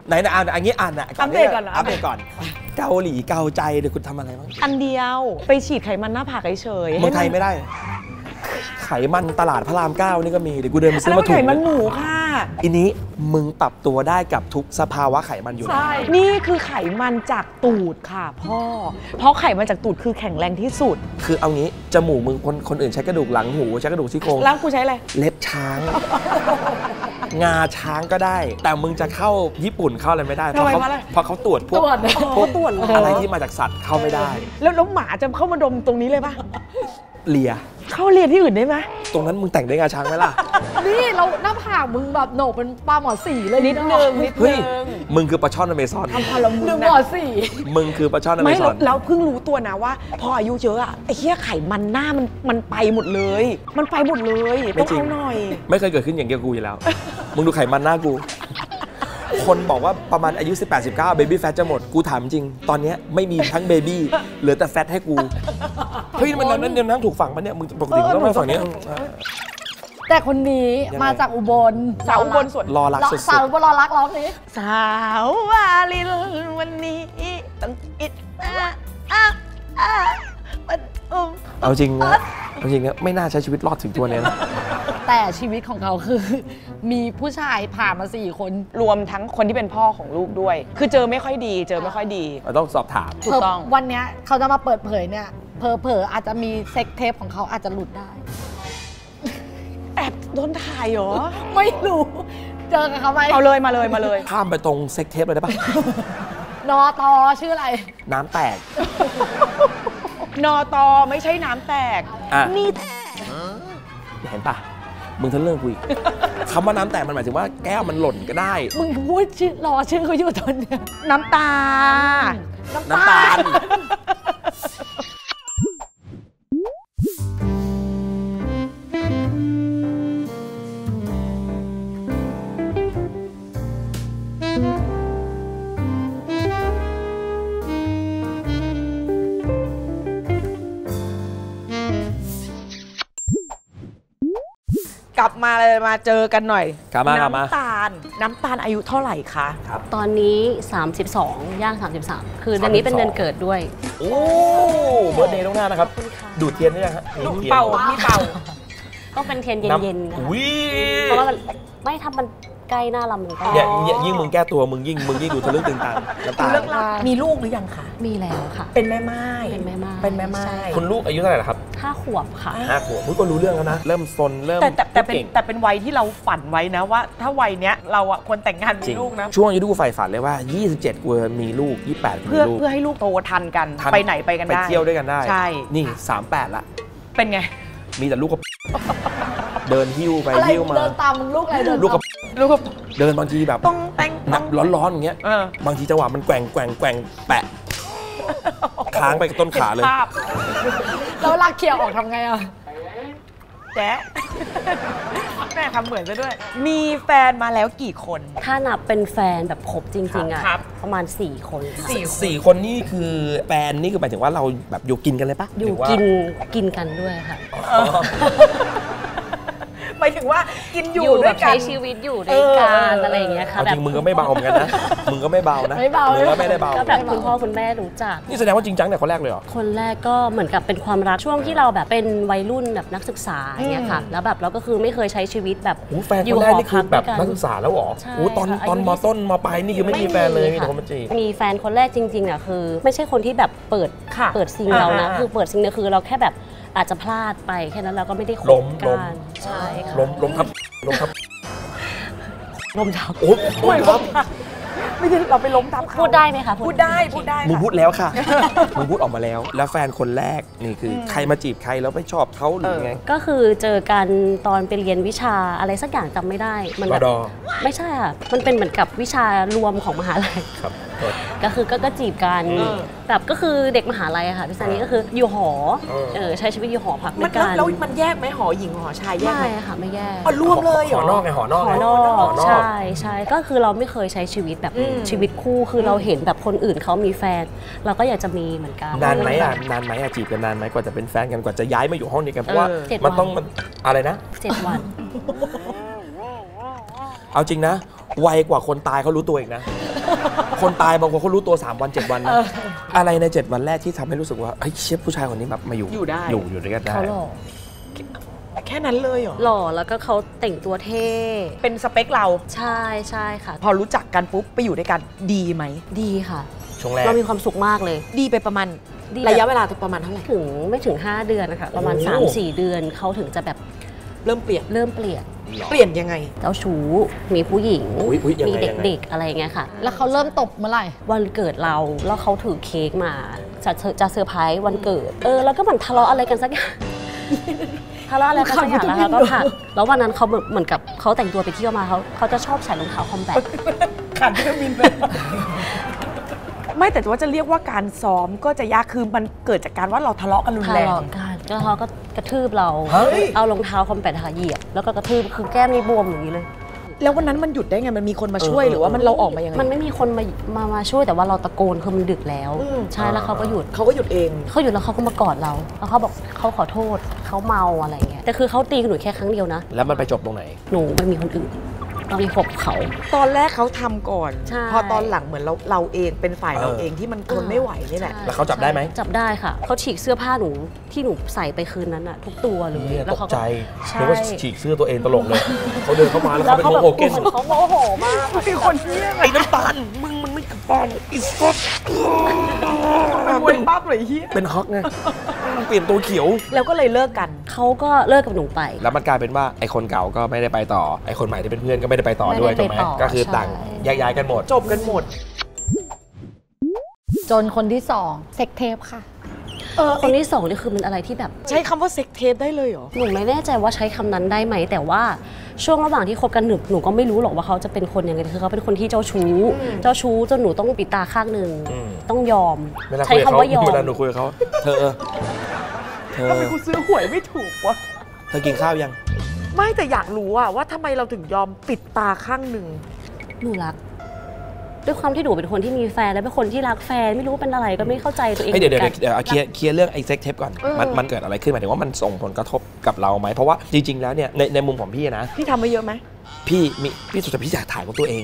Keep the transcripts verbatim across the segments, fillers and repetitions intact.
ไหนนะอ่านอันนี้อ่านนะอัปเดตก่อนอัปเดตก่อนเกาหลีเกาใจเดี๋ยวคุณทำอะไรบ้างอันเดียวไปฉีดไขมันหน้าผากเฉยเมืองไทยไม่ได้ไขมันตลาดพระรามเก้านี่ก็มีเดี๋ยวกูเดินไปซื้อมาถูกไขมันหมูค่ะอันนี้มึงปรับตัวได้กับทุกสภาวะไขมันอยู่ใช่นี่คือไขมันจากตูดค่ะพ่อเพราะไขมันจากตูดคือแข็งแรงที่สุดคือเอางี้จมูกมึงคนคนอื่นใช้กระดูกหลังหูใช้กระดูกซี่โครงแล้วกูใช้อะไรเล็บช้างงาช้างก็ได้แต่มึงจะเข้าญี่ปุ่นเข้าอะไรไม่ได้เพราะเขาเพราะเขาตรวจพวกพวกตรวจอะไรที่มาจากสัตว์เข้าไม่ได้แล้วแล้วหมาจะเข้ามาดมตรงนี้เลยปะเลียเข้าเลียที่อื่นได้ไหมตรงนั้นมึงแต่งด้วยงาช้างไหมล่ะนี่เราหน้าผากมึงแบบโหนกเป็นปลาหมอสีเลยนิดนึงนิดนึงมึงคือปลาช่อนอเมซอนทำพารามึงหมอสีมึงคือปลาช่อนอเมซอนไม่แล้วเพิ่งรู้ตัวนะว่าพออายุเยอะอะไอ้เหี้ยไขมันหน้ามันมันไปหมดเลยมันไปหมดเลยต้องเอาหน่อยไม่เคยเกิดขึ้นอย่างเดียวกูอยู่แล้วมึงดูไขมันหน้ากูคนบอกว่าประมาณอายุสิบแปด สิบเก้าเบบี้แฟตจะหมดกูถามจริงตอนนี้ไม่มีทั้งเบบี้เหลือแต่แฟตให้กูเฮ้ยมันนั้นเนี่ยน้ำถูกฝั่งมันเนี่ยมึงปกติมึงต้องมาฝั่งนี้แต่คนนี้มาจากอุบลสาวอุบลสวนรอรักสุดสาวอุบลรอรักร้องนี้สาววาลินวันนี้ต้องอิดอ่ะอ่ะมันอุ้มเอาจริงนะเอาจริงนะไม่น่าใช้ชีวิตรอดถึงตัวนี้นะแต่ชีวิตของเขาคือมีผู้ชายผ่านมาสี่คนรวมทั้งคนที่เป็นพ่อของลูกด้วยคือเจอไม่ค่อยดีเจอไม่ค่อยดีเราต้องสอบถามถูกต้องวันนี้เขาจะมาเปิดเผยเนี่ยเผลอๆอาจจะมีเซ็กเทปของเขาอาจจะหลุดได้แอบโดนถ่ายเหรอไม่รู้เจอกับเขาไหมเอาเลยมาเลยมาเลยข้ามไปตรงเซ็กเทปเลยได้ปะนอตอชื่ออะไรน้ำแตกนอตอไม่ใช่น้ำแตกนี่เห็นปะมึงทะลึ่งกูอีกคำว่าน้ำแตกมันหมายถึงว่าแก้วมันหล่นก็ได้มึงพูดชื่อรอชื่อเขาอยู่ตอนเนี้ยน้ำตาน้ำตาลกลับมาเลยมาเจอกันหน่อยน้ำตาลน้ำตาลอายุเท่าไหร่คะครับตอนนี้สามสิบสองย่างสามสิบสามคือเดือนนี้เป็นเดือนเกิดด้วยโอ้เบิร์ธเดย์ล่วงหน้านะครับดูดเทียนได้ยังฮะลูกเป่าพี่เป่าก็เป็นเทียนเย็นๆนะคะเพราะว่าไม่ทำมันใกล้หน้าลำมันก็ยิ่งมึงแก้ตัวมึงยิ่งมึงยิ่งดูทะลึ่งตึงตังน้ำตามีลูกหรือยังคะมีแล้วค่ะเป็นแม่ไม้เป็นแม่ไม้เป็นแม่ไม้คุณลูกอายุเท่าไหร่ครับห้าขวบค่ะห้าขวบมึงก็รู้เรื่องแล้วนะเริ่มซนเริ่มแต่แต่เป็นแต่เป็นวัยที่เราฝันไว้นะว่าถ้าวัยเนี้ยเราอะควรแต่งงานมีลูกนะช่วงอายุกูใฝ่ฝันเลยว่ายี่สิบเจ็ดกูมีลูกยี่สิบแปดเพื่อเพื่อให้ลูกโตทันกันไปไหนไปกันได้ไปเที่ยวด้วยกันได้ใช่นี่สามแปดละเป็นไงมีแต่ลูกกับเดินหิ้วไปหิ้วมาเดินตามมึงลูกอะไรเดินลูกกับลูกกับเดินบางทีแบบต้องแต่งหนักร้อนๆอย่างเงี้ยบางทีจังหวะมันแกว่งแกว่งแกว่งแปะค้างไปกับต้นขาเลยแล้วลากเขียวออกทำไงอ่ะแจ๊ะแม่ทำเหมือนซะด้วยมีแฟนมาแล้วกี่คนถ้านับเป็นแฟนแบบครบจริงๆอ่ะประมาณสี่คนค่ะสี่คนนี่คือแฟนนี่คือหมายถึงว่าเราแบบอยู่กินกันเลยปะอยู่กินกินกันด้วยค่ะหมายถึงว่ากินอยู่แบบใช้ชีวิตอยู่ด้วยกันอะไรอย่างเงี้ยค่ะจริงมึงก็ไม่เบาเหมือนกันนะมึงก็ไม่เบานะไม่เบามึงก็ไม่ได้เบาก็แบบคุณพ่อคุณแม่รู้จักนี่แสดงว่าจริงจังแต่คนแรกเลยเหรอคนแรกก็เหมือนกับเป็นความรักช่วงที่เราแบบเป็นวัยรุ่นแบบนักศึกษาอย่างเงี้ยค่ะแล้วแบบเราก็คือไม่เคยใช้ชีวิตแบบอยู่หอพักแบบนักศึกษาแล้วเหรอโอ้ตอนตอนม.ต้นม.ปลายนี่คือไม่มีแฟนเลยมีแต่คนมาจีบมีแฟนคนแรกจริงๆอ่ะคือไม่ใช่คนที่แบบเปิดเปิดซิงเรานะคือเปิดซิงเนี่ยคือเราแค่แบบอาจจะพลาดไปแค่นั้นเราก็ไม่ได้คบกันใช่ค่ะล้มล้มทับล้มทับล้มทับโอ้ไม่ล้มไม่ใช่เราไปล้มทับเขาพูดได้ไหมคะพูดได้พูดได้มึงพูดแล้วค่ะมึงพูดออกมาแล้วแล้วแฟนคนแรกนี่คือใครมาจีบใครแล้วไม่ชอบเขาหรือไงก็คือเจอกันตอนไปเรียนวิชาอะไรสักอย่างจำไม่ได้มันแบบไม่ใช่ค่ะมันเป็นเหมือนกับวิชารวมของมหาลัยครับก็คือก็จีบกันแบบก็คือเด็กมหาลัยค่ะพี่ซันนี่ก็คืออยู่หอเออใช้ชีวิตอยู่หอพักด้วยกันแล้วมันแยกไหมหอหญิงหอชายแยกไหมค่ะไม่แยกอ๋อรวมเลยหอนอกไงหอนอกหอนอกใช่ใช่ก็คือเราไม่เคยใช้ชีวิตแบบชีวิตคู่คือเราเห็นแบบคนอื่นเขามีแฟนเราก็อยากจะมีเหมือนกันนานไหมอ่ะนานไหมอ่ะจีบกันนานไหมกว่าจะเป็นแฟนกันกว่าจะย้ายมาอยู่ห้องนี้กันเพราะว่ามันต้องมันอะไรนะเจ็ดวันเอาจริงนะไวกว่าคนตายเขารู้ตัวอีกนะคนตายบางคนเขารู้ตัวสามวันเจ็ดวันนะอะไรในเจ็ดวันแรกที่ทำให้รู้สึกว่าเฮ้ยเชฟผู้ชายคนนี้แบบมาอยู่อยู่ได้อยู่อยู่ด้วยกันได้เขาหล่อแค่นั้นเลยเหรอหล่อแล้วก็เขาแต่งตัวเท่เป็นสเปคเราใช่ใช่ค่ะพอรู้จักกันปุ๊บไปอยู่ด้วยกันดีไหมดีค่ะช่วงแรกเรามีความสุขมากเลยดีไปประมาณดีระยะเวลาประมาณเท่าไหร่ถึงไม่ถึงห้าเดือนนะคะประมาณโอ้สามสี่เดือนเขาถึงจะแบบเริ่มเปลี่ยนเริ่มเปลี่ยนเปลี่ยนยังไงเจ้าชู้มีผู้หญิงอุ๊ยอุ๊ยยังไงมียังไงเด็กๆอะไรอย่างเงี้ยค่ะแล้วเขาเริ่มตบเมื่อไหร่วันเกิดเราแล้วเขาถือเค้กมาจะจะเซอร์ไพรส์วันเกิดเออแล้วก็เหมือนทะเลาะอะไรกันสักอย่าง ทะเลาะอะไรกันสักอย่างแล้วเขาก็ผลักแล้ววันนั้นเขาเหมือนเหมือนกับเขาแต่งตัวไปเที่ยวมาเขาเขาจะชอบใส่รองเท้าคอมแบทขันวิตามินไป ไม่แต่ว่าจะเรียกว่าการซ้อมก็จะยากคือมันเกิดจากการว่าเราทะเลาะกันรุนทะแรงเลาะกันแล้วเขาก็กระทืบเราเฮ้ยเอารองเท้าคอมแบทหาเหยียบแล้วก็กระทืบคือแก้มนี่บวมอย่างนี้เลยแล้ววันนั้นมันหยุดได้ไงมันมีคนมาช่วยเออหรือว่ามันเราออกมายังไงมันไม่มีคนมามามาช่วยแต่ว่าเราตะโกนคือมันดึกแล้วอืมใช่แล้วเขาก็หยุดเขาก็หยุดเองเขาหยุดแล้วเขาก็มากอดเรา แล้วเขาบอกเขาขอโทษเขาเมาอะไรเงี้ยแต่คือเขาตีกับหนูแค่ครั้งเดียวนะแล้วมันไปจบตรงไหนหนูไม่มีคนอื่นเรามีคบเขาตอนแรกเขาทำก่อนใช่พอตอนหลังเหมือนเราเราเองเป็นฝ่ายเราเออเองที่มันทนไม่ไหวนี่แหละใช่แล้วเขาจับได้ไหมจับได้ค่ะเขาฉีกเสื้อผ้าหนูที่หนูใส่ไปคืนนั้นอะทุกตัวเลยเนี่ยแล้ตวกเขาใจใช่นึกว่าฉีกเสื้อตัวเองตลกเลย เขาเดินเข้ามาแล้วแล้วเขาเป็นเขาโมแบบโหเกนเขาโมโหมากมีคนเที่ยงไอ้น้ำตาลมึงมันไม่กระปอนอีสก็มวยปั๊บเลยเฮียเป็นฮอกไงมันเปลี่ยนตัวเขียวแล้วก็เลยเลิกกันเขาก็เลิกกับหนูไปแล้วมันกลายเป็นว่าไอ้คนเก่าก็ไม่ได้ไปต่อไอ้คนใหม่ที่เป็นเพื่อนก็ไม่ได้ไปต่อด้วยไม่ได้ถูกไหมไปต่อก็คือใช่ต่างแยกย้ายกันหมดจบกันหมดจนคนที่สองเซ็กเทปค่ะเออคนที่สองนี่คือเป็นอะไรที่แบบใช้คำว่าเซ็กเทปได้เลยเหรอหนูไม่แน่ใจว่าใช้คำนั้นได้ไหมแต่ว่าช่วงระหว่างที่คบกันหนูหนูก็ไม่รู้หรอกว่าเขาจะเป็นคนยังไงคือเขาเป็นคนที่เจ้าชู้ เจ้าชู้จนหนูต้องปิดตาข้างหนึ่งอืมต้องยอมเวลาใช้คุยกับคำเขาว่ายอมเวลาหนูคุยกับเขาเธอเธอทำไมกูซื้อหวยไม่ถูกวะเธอกินข้าวยังไม่แต่อยากรู้อะว่าทำไมเราถึงยอมปิดตาข้างหนึ่งหนูรัก ด้วยความที่หนูเป็นคนที่มีแฟนและเป็นคนที่รักแฟนไม่รู้เป็นอะไรก็ไม่เข้าใจตัวเองเฮ้ยเดี๋ยวหมืเดี๋อย นกันวเดี๋ยวเอาเคลียร์เคลียร์เรื่องไอ้เซ็กเทปก่อนมันมันเกิดอะไรขึ้นหมายถึงว่ามันส่งผลกระทบกับเราไหมเพราะว่าจริงๆแล้วเนี่ยในในมุมของพี่นะพี่ทำไปเยอะไหมพี่มีพี่สุดท้ายพี่อยากถ่ายกับตัวเอง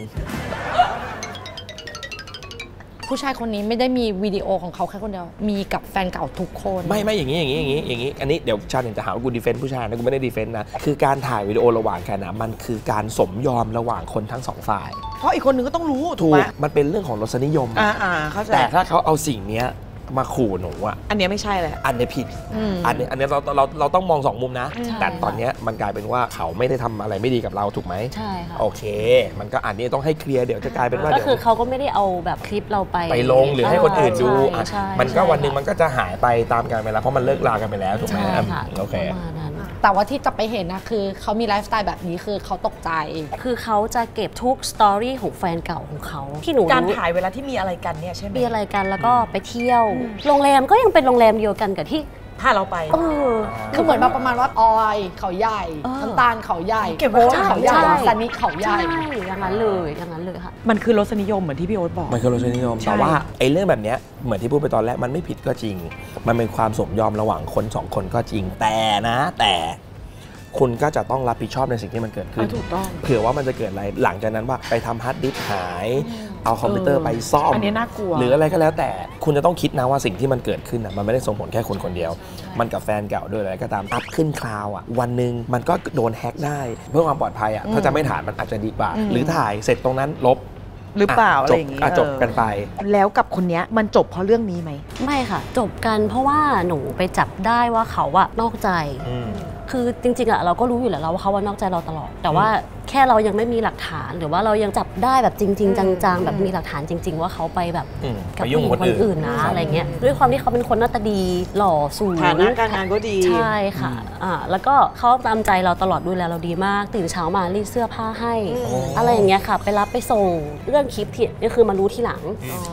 ผู้ชายคนนี้ไม่ได้มีวิดีโอของเขาแค่คนเดียว มีกับแฟนเก่าทุกคนไม่ไม่อย่างนี้อย่างนี้อย่างนี้อย่างนี้อันนี้เดี๋ยวชาติจะหาว่ากูดีเฟนต์ผู้ชายนะกูไม่ได้ดีเฟนต์นะคือการถ่ายวิดีโอระหว่างกันนะมันคือการสมยอมระหว่างคนทั้งสองฝ่ายเพราะอีกคนนึงก็ต้องรู้ถูถูกกไหมมันเป็นเรื่องของรสนิยมอ่าอ่าเข้าใจแต่ถ้าเขาเอาสิ่งเนี้ยมาขู่หนูอ่ะอันเนี้ยไม่ใช่แหละอันเนี้ยผิดอืมอันเนี้ยอันเนี้ยเราเราเราต้องมองสองมุมนะใช่แต่ตอนเนี้ยมันกลายเป็นว่าเขาไม่ได้ทำอะไรไม่ดีกับเราถูกไหมใช่ค่ะโอเค มันก็อันนี้ต้องให้เคลียร์เดี๋ยวจะกลายเป็นว่าก็เดี๋ยวคือเขาก็ไม่ได้เอาแบบคลิปเราไปไปลงหรือให้คนอื่นดูใช่อ่ะใช่มันก็ใช่วันหนึ่งมันก็จะหายไปตามกันไปแล้วเพราะมันเลิกลากันไปแล้วถูกไหมใช่ค่ะโอเคประมาณนั้นแต่ว่าที่จะไปเห็นนะคือเขามีไลฟ์สไตล์แบบนี้คือเขาตกใจคือเขาจะเก็บทุกสตอรี่ของแฟนเก่าของเขาที่หนูการรู้ถ่ายเวลาที่มีอะไรกันเนี่ยใช่ไหมมีอะไรกันแล้วก็ไปเที่ยว โรงแรมก็ยังเป็นโรงแรมเดียวกันกับที่พาเราไปเออคือเหมือนแบบประมาณว่าออยเขาใหญ่เออน้ำตาลเขาใหญ่เก็บไว้โบ๊ทใช่เขาใหญ่ใช่ซันนี่เขาใหญ่ใช่อย่างนั้นเลยอย่างนั้นเลยค่ะมันคือรสนิยมเหมือนที่พี่โอ๊ตบอกมันคือรสนิยมใช่แต่ว่าไอ้เรื่องแบบเนี้ยเหมือนที่พูดไปตอนแรกมันไม่ผิดก็จริง มันเป็นความสมยอมระหว่างคนสองคนก็จริง แต่นะ แต่คุณก็จะต้องรับผิดชอบในสิ่งที่มันเกิดขึ้นอ่ะถูกต้องเผื่อว่ามันจะเกิดอะไรหลังจากนั้นว่าไปทำฮาร์ดดิสก์หาย เอาคอมพิวเตอร์ไปซ่อมอันนี้น่ากลัวหรืออะไรก็แล้วแต่คุณจะต้องคิดนะว่าสิ่งที่มันเกิดขึ้นน่ะมันไม่ได้ส่งผลแค่คนคนเดียว มันกับแฟนเก่าด้วยอะไรก็ตามอัพขึ้นคลาวอ่ะวันหนึ่งมันก็โดนแฮ็กได้เพื่อความปลอดภัยอ่ะถ้าจะไม่ถ่ายมันอาจจะดีกว่า หรือถ่ายเสร็จตรงนั้นลบหรือเปล่าอะไรจบอย่างงี้อ่ะจบเออกันไปแล้วกับคนเนี้ยมันจบเพราะเรื่องนี้ไหมไม่ค่ะ จบกันเพราะว่าหนูไปจับได้ว่าเขาอะนอกใจ คือจริงๆอะเราก็รู้อยู่แล้วว่าเขาว่านอกใจเราตลอด แต่ว่าแค่เรายังไม่มีหลักฐานหรือว่าเรายังจับได้แบบจริง ๆ จังๆ แบบมีหลักฐานจริง ๆ ว่าเขาไปแบบอืมกับไปยุ่ผู้งหญิกับงคนคนอื่นอื่นนะอะไรเงี้ยด้วยความที่เขาเป็นคนหน้าตาดีหล่อสูงฐานะการงานก็ดีใช่ค่ะอ่าแล้วก็เขาตามใจเราตลอดดูแลเราดีมาก ตื่นเช้ามารีดเสื้อผ้าให้ อะไรอย่างเงี้ยค่ะ ไปรับไปส่งเรื่องคลิปที่นี่คือมารู้ทีหลัง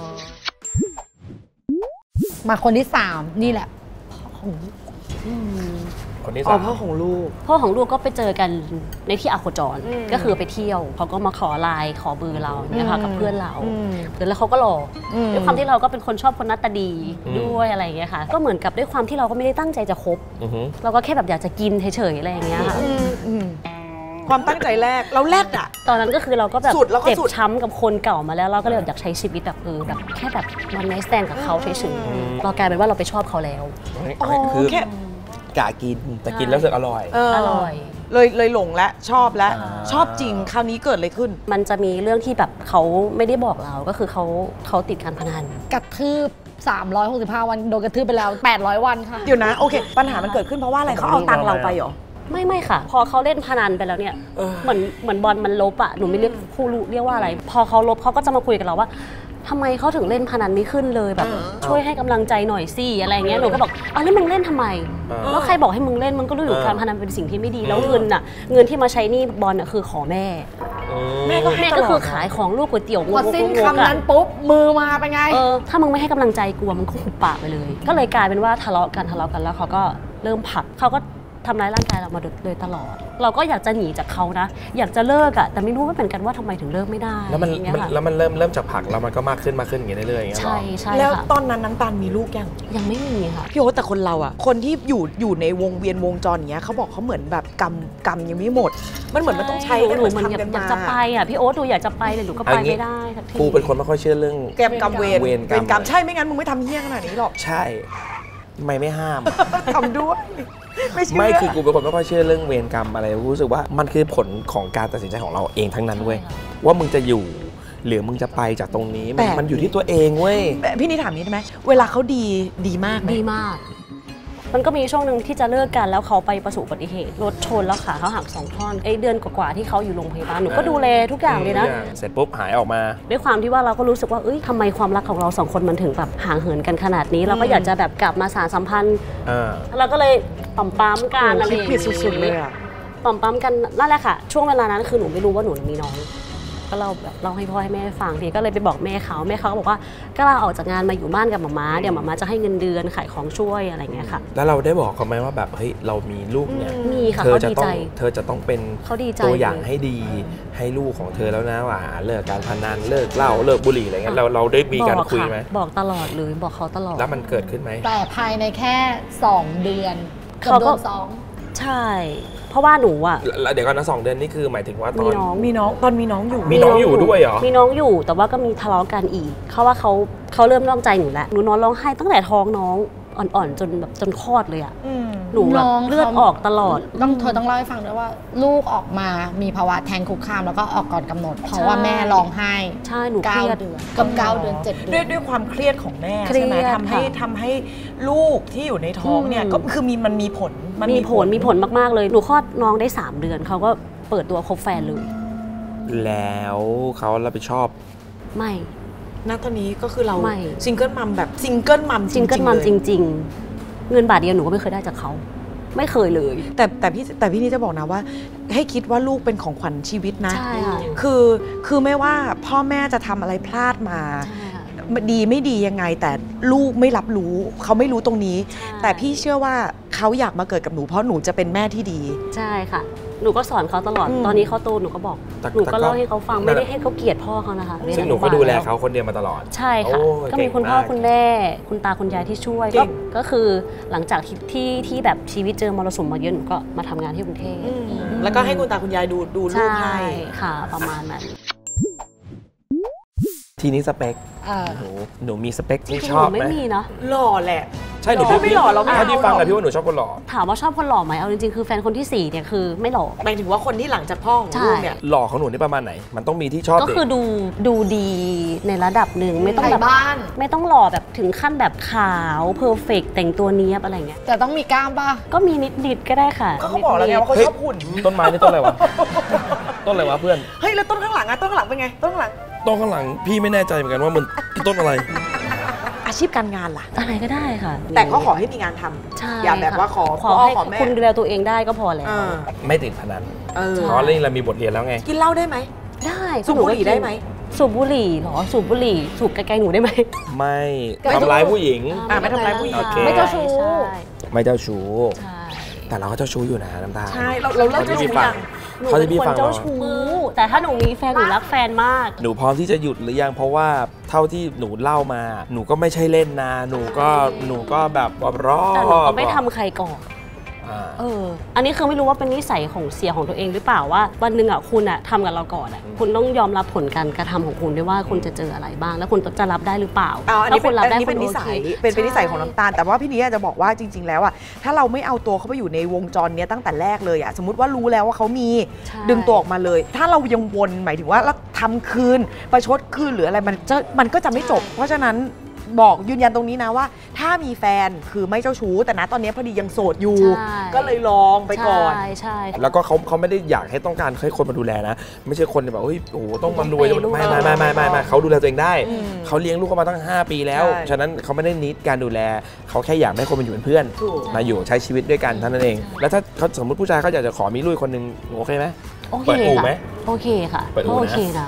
มาคนที่สามนี่แหละพ่อของคนที่อ๋อสามพ่อของลูกพ่อของลูกก็ไปเจอกันในที่อาโคจรอืมก็คือไปเที่ยวเขาก็มาขอไลน์ขอเบอร์เราเนี่ยค่ะอืมกับเพื่อนเราอืมแล้วเขาก็รออมด้วยความที่เราก็เป็นคนชอบคนหน้าตาดีด้วยอะไรอย่างเงี้ยค่ะ ก็เหมือนกับด้วยความที่เราก็ไม่ได้ตั้งใจจะคบอือหือเราก็แค่แบบอยากจะกินเฉยๆอะไรอย่างเงี้ยค่ะอืมอืมความตั้งใจแรกเราแรดอ่ะตอนนั้นก็คือเราก็แบบสุดแล้วก็เจ็บสุดช้ำกับคนเก่ามาแล้วเราก็เลยอยากใช้ชีวิตแบบเออแบบแค่แบบวันไนท์สแตนกับเขาเฉยๆเรากลายเป็นว่าเราไปชอบเขาแล้วอ๋อคือแค่กะกินแต่กินแล้วรู้สึกอร่อยเอออร่อยเลยเลยหลงและชอบและอ่าชอบจริงคราวนี้เกิดอะไรขึ้นมันจะมีเรื่องที่แบบเขาไม่ได้บอกเราก็คือเขาเขาติดการพนันกระทืบสามร้อยหกสิบห้าวันโดนกระทืบไปแล้วแปดร้อยวันค่ะเดี๋ยวนะโอเค ปัญหามันเกิดขึ้นเพราะว่าอะไรเขาเอาตังค์เราไปเหรอไม่ไม่ค่ะ พอเขาเล่นพนันไปแล้วเนี่ยเหมือนเหมือนบอลมันลบอะหนูไม่เรียกครูรู้เรียกว่าอะไร พอเขาลบเขาก็จะมาคุยกับเราว่าทำไมเขาถึงเล่นพนันไม่ขึ้นเลยแบบช่วยให้กำลังใจหน่อยสิอะไรเงี้ยหนูก็บอกอ้าวแล้วมึงเล่นทำไมแล้วใครบอกให้มึงเล่นมึงก็รู้อยู่การพนันเป็นสิ่งที่ไม่ดีแล้วเงินอะเงินที่มาใช้หนี่บอลอะคือของแม่แม่ก็ให้แม่ตก็ลอดคือขายของลูกก๋วยเตี๋ยวพอสิ้นงกๆคำนั้นปุ๊บ มือมาเป็นไงเออถ้ามึงไม่ให้กำลังใจกูอะมึงก็หุบปากไปเลย ก็เลยกลายเป็นว่าทะเลาะกันทะเลาะกันแล้วเขาก็เริ่มผลักเขาก็ทำร้ายร่างกายเรามาโดยตลอด เราก็อยากจะหนีจากเขานะ อยากจะเลิกอะแต่ไม่รู้ว่าเหมือนกันว่าทำไมถึงเลิกไม่ได้แล้วมันอย่างเงี้ยมันค่ะแล้วมันเริ่มเริ่มจากผักแล้วมันก็มากขึ้นมากขึ้นอย่างเงี้ยเรื่อยๆอย่างเงี้ยหรอใช่ใช่แล้วค่ะตอนนั้นน้ำตาลมีลูกยังยังไม่มีค่ะพี่โอ๊ตแต่คนเราอ่ะคนที่อยู่อยู่ในวงเวียนวงจรอย่างเงี้ยเขาบอกเขาเหมือนแบบกรรมกรรมยังไม่หมด มันเหมือนมันต้องใช้กันหเหนูมือนมันทำกันอยากมาจะไปอ่ะพี่โอ๊ตดูอยากจะไปเลยหนูก็ไปเอางี้ไม่ได้สักทีกูเป็นคนไม่ค่อยเชื่อเรื่องแกมกรรมเวรเวรกรรมกรรมใช่ไม่งั้นมึงไม่ทำเหี้ยขนาดนี้หรอกใช่ทำไมไม่ห้ามทำด้วยไม่เชื่อไม่คือกูเป็นคนไม่ค่อยเชื่อเรื่องเวรกรรมอะไรรู้สึกว่ามันคือผลของการตัดสินใจของเราเองทั้งนั้นเว้ยว่ามึงจะอยู่หรือมึงจะไปจากตรงนี้มันมันอยู่ที่ตัวเองเว้ยพี่นี่ถามนี้ได้ไหมเวลาเขาดีดีมากไหมดีมาก มันก็มีช่วงหนึ่งที่จะเลิกกันแล้วเขาไปประสบอุบัติเหตุรถชนแล้วขาเขาหักสองท่อนไอ้เดือนกว่าๆที่เขาอยู่โรงพยาบาลหนูก็ดูแลทุกอย่างเลยนะเสร็จปุ๊บหายออกมาด้วยความที่ว่าเราก็รู้สึกว่าเอ้ยทำไมความรักของเราสองคนมันถึงแบบห่างเหินกันขนาดนี้ เราก็อยากจะแบบกลับมาสานสัมพันธ์อ่าเราก็เลยปั๊มปั๊มๆกันอะไรคิดอย่างผิดสุดๆเลยอ่ะปั๊มปั๊มๆกันนั่นแหละค่ะช่วงเวลานั้นคือหนูไม่รู้ว่าหนูมีน้องก็เราแบบเล่าให้พ่อให้แม่ฟังทีก็เลยไปบอกแม่เขาแม่เขาก็บอกว่าก็ลาออกจากงานมาอยู่บ้านกับหม่าม้าเดี๋ยวหม่าม้าจะให้เงินเดือนขายของช่วยอะไรเงี้ยค่ะแล้วเราได้บอกเขาไหมว่าแบบเฮ้ยเรามีลูกเนี่ยมีค่ะเธอเขาจะดีต้ใจองเธอจะต้องเป็นเขาดีใจตัวอย่างเลยให้ดีให้ลูกของเธอแล้วนะว่าเลิกการพนันเลิกเหล้าเลิกบุหรี่อะไรเงี้ยเราเราได้มีการบอกคุยค่ะไหมบอกตลอดเลยบอกเขาตลอดแล้วมันเกิดขึ้นไหมแต่ภายในแค่สองเดือนเกือบเขาโดก็นซ้อมใช่ เพราะว่าหนูอ่ะแล้วเดี๋ยวก่อนนะสองเดือนนี่คือหมายถึงว่าตมีอนน้องมีน้องตอนมีน้องอยู่มีน้องอยู่ด้วยเหรอมีน้องอยู่แต่ว่าก็มีทะเลาะกันอีกเขาว่าเขาเขาเริ่มนอกใจหนูแล้วหนูนอนร้องไห้ตั้งแต่ท้องน้องอ่อนๆจนแบบจนคลอดเลยอ่ะอืมหนูแบบน้องเลือดเขาออกตลอดต้องเธอต้องเล่าให้ฟังด้วยว่า ลูกออกมามีภาวะแท้งคุกคามแล้วก็ออกก่อนกำหนด เพราะว่าแม่ร้องไห้ใช่หนูเคเก้ารียดเดือนกับเก้าเดือนเจ็ดเดืด้วอย นด้วยความเครียดของแม่เครียใช่ดไหมทำให้ค่ะทำให้ลูกที่อยู่ในท้องเนี่ยอืมก็คือมีมันมีผลนมีผลมีผลมากๆเลยหนูคลอดน้องได้สามเดือนเขาก็เปิดตัวคบแฟนเลยแล้วเขารับผิดชอบไม่ณตอนนี้ก็คือเราไม่ซิงเกิลมัมแบบซิงเกิลมัมจริงก็ๆมันเลยจริง ๆ เงินบาทเดียวหนูก็ไม่เคยได้จากเขาไม่เคยเลยแต่แต่พี่แต่พี่นี่จะบอกนะว่า ให้คิดว่าลูกเป็นของขวัญชีวิตนะใช่ค่ะคือคือไม่ว่าพ่อแม่จะทำอะไรพลาดมาใช่ค่ะดีไม่ดียังไง แต่ลูกไม่รับรู้เขาไม่รู้ตรงนี้ใช่แต่พี่เชื่อว่าเขาอยากมาเกิดกับหนูเพราะหนูจะเป็นแม่ที่ดีใช่ค่ะ หนูก็สอนเขาตลอดอืมตอนนี้เขาโตหนูก็บอกแต่หนูแต่ก็ก็เล่าให้เขาฟังไม่ได้ให้เขาเกลียดพ่อเขานะคะซึ่งหนูก็ดูแลเขาคนเดียวมาตลอดใช่ค่ะโอ้ยก็มีคุณพ่อเก่งมากคุณแม่ คุณตาคุณยายที่ช่วยเก่ก็งก็คือหลังจากที่ที่ที่แบบชีวิตเจอมรสุมมาเยอะหนูก็มาทำงานที่กรุงเทพแล้วก็ให้คุณตาคุณยายดูดูลูใช่กให้ค่ะ ประมาณนั้นทีนี้สเปคเออหนูหนูมีสเปคที่จริงชๆหอบนูไหมไม่มีเนาะหล่อแหละใช่หนูหล่อไม่หล่อเราไม่ถ้าที่เอาฟังหรอะอกพี่ว่าหนูชอบคนหล่อถามว่าชอบคนหล่อไหมเอาจริงๆคือแฟนคนที่สี่เนี่ยคือไม่หล่อหมายถึงว่าคนที่หลังจากพ่อของใช่ลูกเนี่ยหล่อของหนูนี่ประมาณไหน มันต้องมีที่ชอบก็ดิคือดูดูดีในระดับหนึ่งไม่ต้องไทแบยบบ้านไม่ต้องหล่อแบบถึงขั้นแบบขาวเพอร์เฟกแต่งตัวเนี้ยบอะไรเงี้ยแต่ต้องมีกล้ามป่ะก็มีนิดๆก็ได้ค่ะก็เขาบอกแล้วไงว่าเขาชอบหุ่นต้นไม้นี่ต้นอะไรวะ ต้นอะไรวะเพื่อนเฮ้ยแล้วต้นข้างหลังอะต้นข้างหลังเป็นไงต้นข้างหลังต้นข้างหลังพี่ไม่แน่ใจเหมือนกันว่ามันต้นอะไรอาชีพการงานล่ะอะไรก็ได้ค่ะแต่ก็ขอให้มีงานทำใช่อย่าแบบว่าขอขอพ่อให้ขอแม่คุณดูแลตัวเองได้ก็พอแล้วเออไม่ติดพนันเออเพราะเรื่องเรามีบทเรียนแล้วไงกินเหล้าได้ไหมได้สูบบุหรี่ได้ไหมสูบบุหรี่เหรอสูบบุหรี่สูบไกลๆหนูได้ไหมไม่ไม่ทำร้ายผู้หญิงอ่ะไม่ทำร้ายผู้หญิงโอเคไม่เจ้าชู้ใช่ไม่เจ้าชู้ใช่แต่เราก็เจ้าชู้อยู่นะน้ำตาลใช่เราเราเลิกเขาเจ้าจะมีชู้ฟัยัง งเขาจะมีหนูฟัเป็นงคนเจ้าเราชู้แต่ถ้าหนูมีแฟนหนูรักแฟนมากหนูพร้อมที่จะหยุดหรือยังเพราะว่าเท่าที่หนูเล่ามา หนูก็ไม่ใช่เล่นนะหนูก็หนูก็แบบรอแต่หนูก็บไม่ทำใครก่อนเอออันนี้คือไม่รู้ว่าเป็นนิสัยของเสียของตัวเองหรือเปล่าว่าวันหนึ่งอ่ะคุณอ่ะทำกับเราก่อนอ่ะคุณต้องยอมรับผลการกระทำของคุณด้วยว่าคุณจะเจออะไรบ้างแล้วคุณจะรับได้หรือเปล่าอ๋ออันนี้เป็นรับได้อันนี้เป็นนิสัยเป็นเป็นนิสัยของน้ำตาลแต่ว่าพี่นี้จะบอกว่าจริงๆแล้วอ่ะถ้าเราไม่เอาตัวเขาไปอยู่ในวงจรเนี้ยตั้งแต่แรกเลยอ่ะสมมติว่ารู้แล้วว่าเขามีดึงตัวออกมาเลยถ้าเรายังวนหมายถึงว่าเราทำคืนประชดคืนหรืออะไรมันจะมันก็จะไม่จบเพราะฉะนั้นบอกยืนยันตรงนี้นะว่าถ้ามีแฟนคือไม่เจ้าชู้แต่นะตอนนี้พอดียังโสดอยู่ก็เลยลองไปก่อนใช่ใช่แล้วก็เขาเขาไม่ได้อยากให้ต้องการให้คนมาดูแลนะไม่ใช่คนแบบเฮ้ยโอ้โหต้องมารวยไม่ไม่ไม่ไม่ไม่ไม่เขาดูแลตัวเองได้เขาเลี้ยงลูกเขามาตั้งห้าปีแล้วฉะนั้นเขาไม่ได้นิดการดูแลเขาแค่อยากให้คนมาอยู่เป็นเพื่อนมาอยู่ใช้ชีวิตด้วยกันเท่านั้นเองแล้วถ้าเขาสมมติผู้ชายเขาอยากจะขอมีลูกคนนึงโอเคไหมโอเคค่ะโอเคค่ะโอเคนะ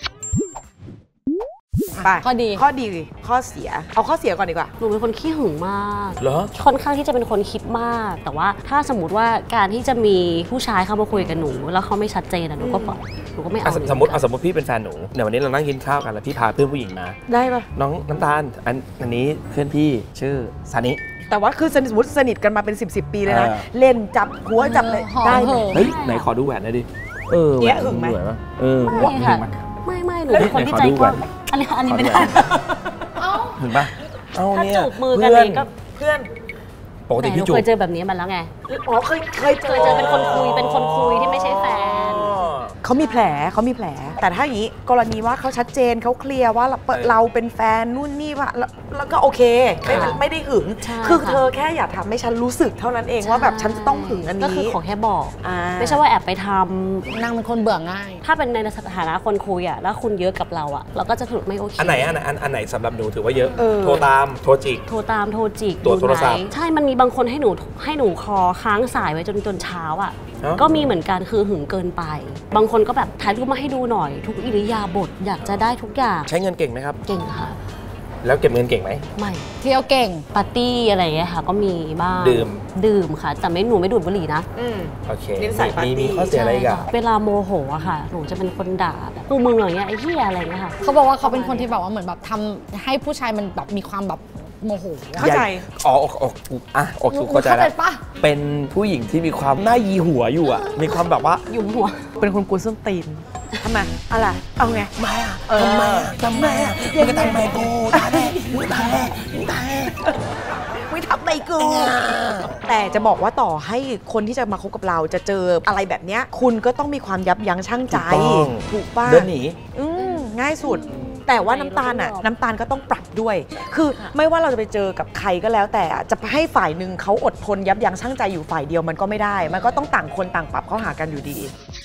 ข้อดีข้อดีข้อเสียเอาข้อเสียก่อนดีกว่าหนูเป็นคนขี้หึงมากเหรอค่อนข้างที่จะเป็นคนคิดมากแต่ว่าถ้าสมมติว่าการที่จะมีผู้ชายเข้ามาคุยกับหนูแล้วเขาไม่ชัดเจนอะหนูก็หนูก็ไม่เอาสมมติสมมติพี่เป็นแฟนหนูเดี๋ยววันนี้เรานั่งกินข้าวกันแล้วพี่พาเพื่อนผู้หญิงมาได้ปะน้องน้ำตาลอันอันนี้เพื่อนพี่ชื่อซานิแต่ว่าคือสมมติสนิทกันมาเป็นสิบสิบปีเลยนะเล่นจับหัวจับเลยได้เฮ้ยไหนขอดูแหวนหน่อยดิเออแหวนหึงไหมเออไม่ไม่หนูเป็นคนที่ใจกว้างอันนี้อันนี้ไม่ได้เห็นปะเอาเนี่ยถ้าจูบมือกันเองก็เพื่อนปกติพี่จูบเคยเจอแบบนี้มาแล้วไงอ๋อเคยเคยเจอเจอเป็นคนคุยเป็นคนคุยที่ไม่ใช่แฟนเขามีแผลเขามีแผลแต่ถ้าอย่างนี้กรณีว่าเขาชัดเจนเขาเคลียร์ว่าเราเป็นแฟนนู่นนี่ว่าแล้วก็โอเคไม่ไม่ได้หึงคือเธอแค่อย่าทำให้ฉันรู้สึกเท่านั้นเองว่าแบบฉันจะต้องหึงอันนี้ก็คือขอแค่บอกไม่ใช่ว่าแอบไปทำนางเป็นคนเบื่อง่ายถ้าเป็นในสถานะคนคุยอ่ะแล้วคุณเยอะกับเราอ่ะเราก็จะถือไม่โอเคอันไหนอันไหนอันไหนสำหรับหนูถือว่าเยอะโทรตามโทรจิกโทรตามโทรจิกตัวโทรศัพท์ใช่มันมีบางคนให้หนูให้หนูคอค้างสายไว้จนจนเช้าอ่ะก็มีเหมือนกันคือหึงเกินไปบางคนก็แบบถ่ายรูปมาให้ดูหน่อยทุกอิริยาบถอยากจะได้ทุกอย่างใช้เงินเก่งไหมครับเก่งค่ะแล้วเก็บเงินเก่งไหมไม่เที่ยวเก่งปาร์ตี้อะไรอย่างเงี้ยค่ะก็มีบ้างดื่มดื่มค่ะแต่ไม่หนูไม่ดูดบุหรี่นะอืมโอเคมีมีข้อเสียอะไรอีกอะเวลาโมโหอะค่ะหนูจะเป็นคนด่าแบบกูมึงอย่างเงี้ยไอ้เหี้ยอะไรเงี้ยค่ะเขาบอกว่าเขาเป็นคนที่แบบว่าเหมือนแบบทำให้ผู้ชายมันแบบมีความแบบโมโหเข้าใจอ๋อออกออกอ่ะออกถูกเข้าใจแล้วเป็นผู้หญิงที่มีความหน้ายีหัวอยู่อะมีความแบบว่าหยุมหัวเป็นคนกวนส้นตีนทำไมอะไรเอาไงไม่อะทำไมทำไมมึงก็ทำไมกูตายแน่มึงตายแน่มึงตายแน่ไม่ทำไมกูแต่จะบอกว่าต่อให้คนที่จะมาคบกับเราจะเจออะไรแบบเนี้ยคุณก็ต้องมีความยับยั้งชั่งใจถูกป่ะเดินหนีอืมง่ายสุดแต่ว่าน้ำตาลอ่ะน้ำตาลก็ต้องปรับด้วยคือไม่ว่าเราจะไปเจอกับใครก็แล้วแต่จะให้ฝ่ายหนึ่งเขาอดทนยับยั้งชั่งใจอยู่ฝ่ายเดียวมันก็ไม่ได้มันก็ต้องต่างคนต่างปรับเข้าหากันอยู่ดี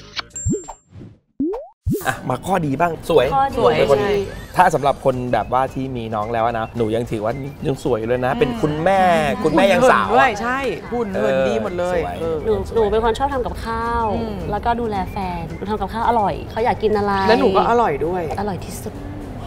อ่ะมาข้อดีบ้างสวยสวยคนถ้าสำหรับคนแบบว่าที่มีน้องแล้วนะหนูยังถือว่ายังสวยอยู่เลยนะเป็นคุณแม่คุณแม่ยังสาวด้วยใช่หุ่นเหินดีหมดเลยหนูหนูเป็นคนชอบทำกับข้าวแล้วก็ดูแลแฟนทำกับข้าวอร่อยเขาอยากกินอะไรแล้วหนูก็อร่อยด้วยอร่อยที่สุด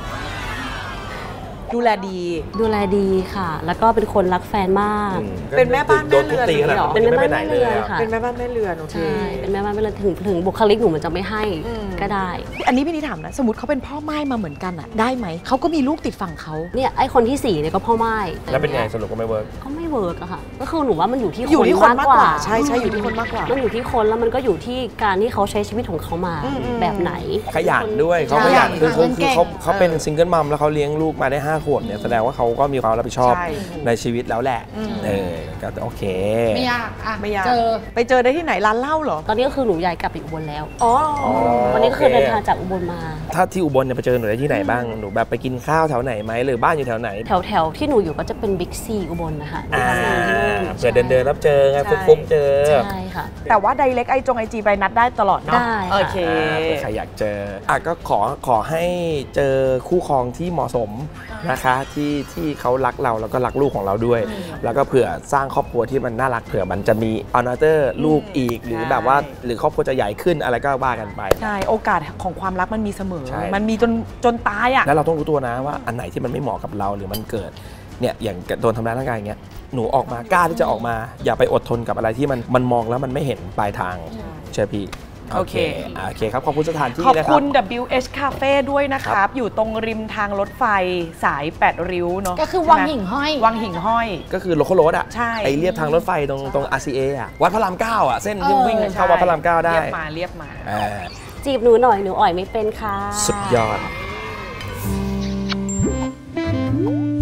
ดูแลดีดูแลดีค่ะแล้วก็เป็นคนรักแฟนมากเป็นแม่บ้านแม่เรือนเหรอเป็นแม่บ้านแม่เรือนค่ะเป็นแม่บ้านแม่เรือนใช่เป็นแม่บ้านแม่เรือนถึงถึงบุคลิกหนูมันจะไม่ให้ก็ได้อันนี้พี่นิถามนะสมมติเขาเป็นพ่อไม้มาเหมือนกันอ่ะได้ไหมเขาก็มีลูกติดฝั่งเขาเนี่ยไอคนที่สี่เนี่ยก็พ่อไม้แล้วเป็นไงสรุปก็ไม่เวิร์กก็ไม่เวิร์กอะค่ะก็คือหนูว่ามันอยู่ที่คนมากกว่าใช่ใช่อยู่ที่คนมากกว่ามันอยู่ที่คนแล้วมันก็อยู่ที่การที่เขาใช้ชีวิตของเขามาแบบไหนขยันด้วยเขาขยันคือเขาเขาเป็นซิงเกิลมัมแล้วเขาเลี้ยงลูกมาได้ห้าขวบเนี่ยแสดงว่าเขาก็มีความรับผิดชอบในชีวิตแล้วแหละเออก็โอเคไม่ยากอ่ะไม่ยากเจอไปเจอได้ที่ไหนร้านเหล้าเหรอตอนนี้ก็คือหนูย้ายกลับไปอุบลแล้วอ๋อวันนี้คือเดินทางจากอุบลมาถ้าที่อุบลเนี่ยไปเจอหนูได้ที่ไหนบ้างหนูแบบไปกินข้าวแถวไหนไหมหรือบ้านอยู่แถวไหนแถวแถวที่หนูอยู่ก็จะเป็นบิ๊กซีอุบลนะคะเผื่อเดินเดินรับเจอไงฟุ๊บๆเจอใช่ค่ะแต่ว่าไดเรกไอจงไอจีไปนัดได้ตลอดเนาะได้โอเคใครอยากเจออ่ะก็ขอขอให้เจอคู่ครองที่เหมาะสมนะคะที่ที่เขารักเราแล้วก็รักลูกของเราด้วยแล้วก็เผื่อสร้างครอบครัวที่มันน่ารักเผื่อมันจะมีอนาเตอร์ลูกอีกหรือแบบว่าหรือครอบครัวจะใหญ่ขึ้นอะไรก็ว่ากันไปใช่โอกาสของความรักมันมีเสมอมันมีจนจนตายอ่ะแล้วเราต้องรู้ตัวนะว่าอันไหนที่มันไม่เหมาะกับเราหรือมันเกิดเนี่ยอย่างโดนทำร้ายร่างกายอย่างเงี้ยหนูออกมากล้าที่จะออกมาอย่าไปอดทนกับอะไรที่มันมันมองแล้วมันไม่เห็นปลายทางเชื่อพี่โอเคโอเคครับขอบคุณสถานที่ขอบนะครัคุบณ ดับเบิลยู เอช Cafe ด้วยนะครับ อยู่ตรงริมทางรถไฟสายแปดริ้วเนาะก็คือใช่ไมวังหิ่งห้อยวังหิ่งห้อยก็คือโลคอลโรดอ่ะใช่ไอเรียบทางรถไฟตรงตรง อาร์ ซี เอ อ่ะวัดพระรามเก้าอ่ะเส้นที่เออวิ่งเข้าวัดพระรามเก้าได้เรียบมาเรียบมาอ่าจีบหนูหน่อยหนูอ่อยไม่เป็นค่ะสุดยอด